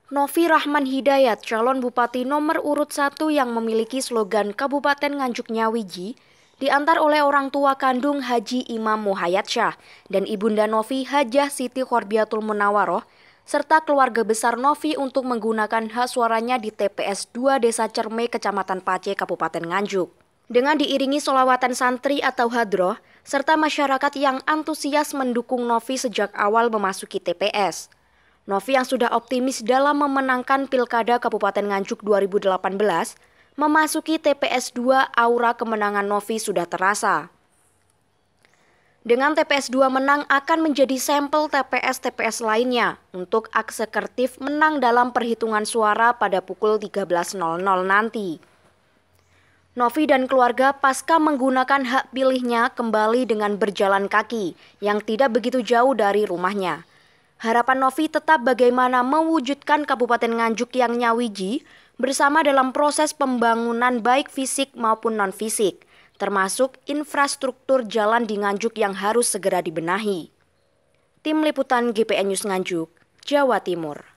Novi Rahman Hidayat, calon bupati nomor urut 1 yang memiliki slogan Kabupaten Nganjuk Nyawiji, diantar oleh orang tua kandung Haji Imam Muhayyadsyah dan ibunda Novi Hajah Siti Khorbiatul Munawaroh, serta keluarga besar Novi untuk menggunakan hak suaranya di TPS 2 Desa Cerme, Kecamatan Pace, Kabupaten Nganjuk. Dengan diiringi sholawatan santri atau hadroh, serta masyarakat yang antusias mendukung Novi sejak awal memasuki TPS. Novi yang sudah optimis dalam memenangkan Pilkada Kabupaten Nganjuk 2018, memasuki TPS 2, aura kemenangan Novi sudah terasa. Dengan TPS 2 menang akan menjadi sampel TPS-TPS lainnya untuk eksekutif menang dalam perhitungan suara pada pukul 13.00 nanti. Novi dan keluarga pasca menggunakan hak pilihnya kembali dengan berjalan kaki yang tidak begitu jauh dari rumahnya. Harapan Novi tetap bagaimana mewujudkan Kabupaten Nganjuk yang nyawiji bersama dalam proses pembangunan baik fisik maupun non-fisik, termasuk infrastruktur jalan di Nganjuk yang harus segera dibenahi. Tim Liputan GPN News Nganjuk, Jawa Timur.